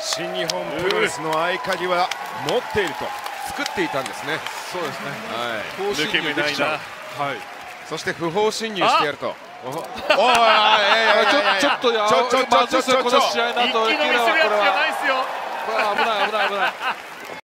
新日本プロレスの合鍵は持っていると作っていたんですね。 そうですね。 はい、 抜け目ないな。はい。 そして不法侵入してやると。おい、 ちょっとまずいですよ、この試合だと。 一気飲みするやつじゃないですよ。 危ない。